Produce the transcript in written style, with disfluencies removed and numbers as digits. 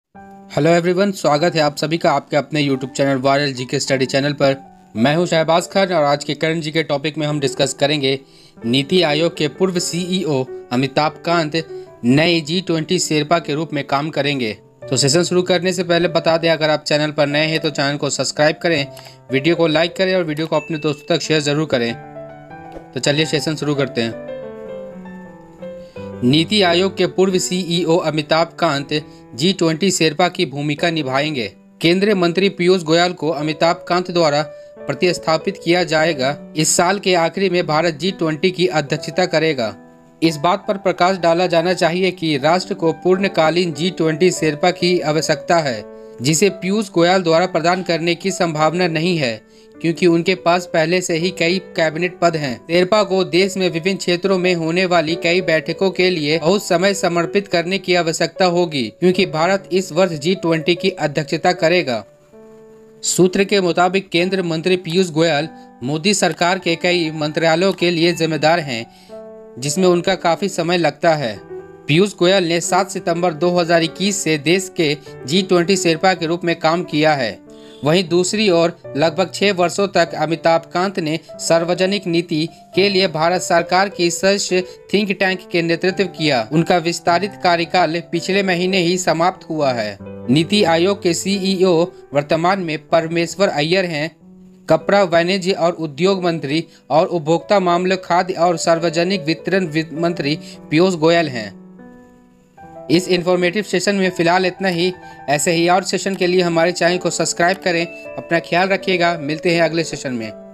Hello everyone, स्वागत है आप सभी का आपके अपने YouTube channel viral GK study channel पर। मैं हूं शहबाज खान और आज के करंट जीके टॉपिक में हम डिस्कस करेंगे नीति आयोग के पूर्व सीईओ अमिताभ कांत नए G20 शेरपा के रूप में काम करेंगे। तो सेशन शुरू करने से पहले बता दें, अगर आप चैनल पर नए हैं तो चैनल को सब्सक्राइब करें, वीडियो को लाइक करें और वीडियो को अपने दोस्तों तक शेयर जरूर करें। तो चलिए सेशन शुरू करते हैं। नीति आयोग के पूर्व सीईओ अमिताभ कांत G20 शेरपा की भूमिका निभाएंगे। केंद्रीय मंत्री पीयूष गोयल को अमिताभ कांत द्वारा प्रतिस्थापित किया जाएगा। इस साल के आखिरी में भारत G20 की अध्यक्षता करेगा। इस बात पर प्रकाश डाला जाना चाहिए कि राष्ट्र को पूर्णकालीन G20 शेरपा की आवश्यकता है, जिसे पीयूष गोयल द्वारा प्रदान करने की संभावना नहीं है, क्योंकि उनके पास पहले से ही कई कैबिनेट पद हैं। शेरपा को देश में विभिन्न क्षेत्रों में होने वाली कई बैठकों के लिए बहुत समय समर्पित करने की आवश्यकता होगी, क्योंकि भारत इस वर्ष G20 की अध्यक्षता करेगा। सूत्र के मुताबिक केंद्रीय मंत्री पीयूष गोयल मोदी सरकार के कई मंत्रालयों के लिए जिम्मेदार हैं, जिसमें उनका काफी समय लगता है। पीयूष गोयल ने 7 सितंबर 2021 से देश के G20 शेरपा के रूप में काम किया है। वहीं दूसरी ओर लगभग 6 वर्षों तक अमिताभ कांत ने सार्वजनिक नीति के लिए भारत सरकार की सदस्य थिंक टैंक के नेतृत्व किया। उनका विस्तारित कार्यकाल पिछले महीने ही समाप्त हुआ है। नीति आयोग के सीईओ वर्तमान में परमेश्वर अय्यर हैं। कपड़ा, वाणिज्य और उद्योग मंत्री और उपभोक्ता मामले, खाद्य और सार्वजनिक वितरण मंत्री पीयूष गोयल हैं। इस इंफॉर्मेटिव सेशन में फिलहाल इतना ही। ऐसे ही और सेशन के लिए हमारे चैनल को सब्सक्राइब करें। अपना ख्याल रखिएगा। मिलते हैं अगले सेशन में।